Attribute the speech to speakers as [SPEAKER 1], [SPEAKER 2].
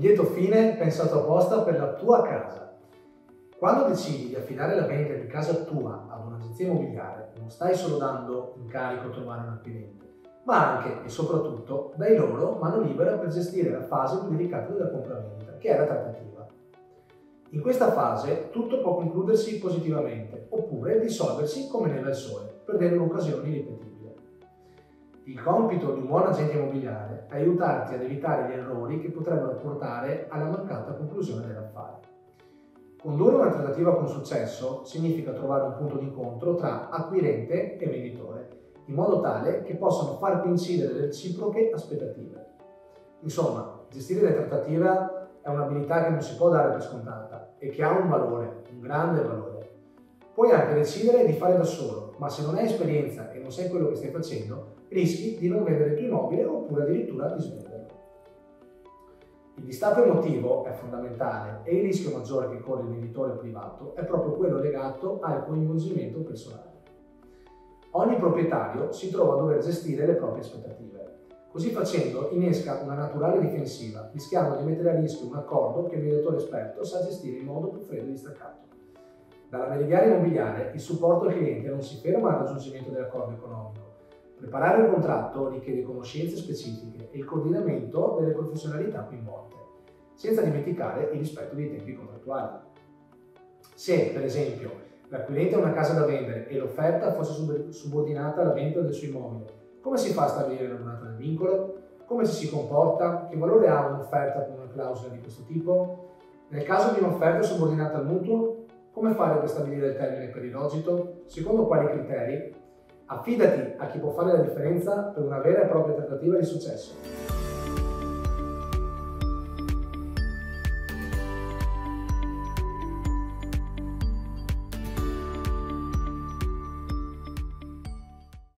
[SPEAKER 1] lieto fine pensato apposta per la tua casa. Quando decidi di affidare la vendita di casa tua ad un'agenzia immobiliare, non stai solo dando incarico a trovare un acquirente, ma anche e soprattutto dai loro mano libera per gestire la fase più delicata della compravendita, che è la trattativa. In questa fase tutto può concludersi positivamente, oppure dissolversi come neve al sole, perdendo un'occasione irripetibile. Il compito di un buon agente immobiliare è aiutarti ad evitare gli errori che potrebbero portare alla mancata conclusione dell'affare. Condurre una trattativa con successo significa trovare un punto d'incontro tra acquirente e venditore, in modo tale che possano far coincidere le reciproche aspettative. Insomma, gestire le trattative è un'abilità che non si può dare per scontata e che ha un valore, un grande valore. Puoi anche decidere di fare da solo, ma se non hai esperienza e non sai quello che stai facendo, rischi di non vendere il tuo immobile oppure addirittura di svenderlo. Il distacco emotivo è fondamentale e il rischio maggiore che corre il venditore privato è proprio quello legato al coinvolgimento personale. Ogni proprietario si trova a dover gestire le proprie aspettative. Così facendo innesca una naturale difensiva, rischiando di mettere a rischio un accordo che il venditore esperto sa gestire in modo più freddo e distaccato. Dalla Meridiana Immobiliare il supporto al cliente non si ferma al raggiungimento dell'accordo economico. Preparare un contratto richiede conoscenze specifiche e il coordinamento delle professionalità coinvolte, senza dimenticare il rispetto dei tempi contrattuali. Se, per esempio, l'acquirente ha una casa da vendere e l'offerta fosse subordinata alla vendita del suo immobile, come si fa a stabilire la durata del vincolo? Come ci si comporta? Che valore ha un'offerta con una clausola di questo tipo? Nel caso di un'offerta subordinata al mutuo, come fare per stabilire il termine per il rogito? Secondo quali criteri? Affidati a chi può fare la differenza per una vera e propria trattativa di successo.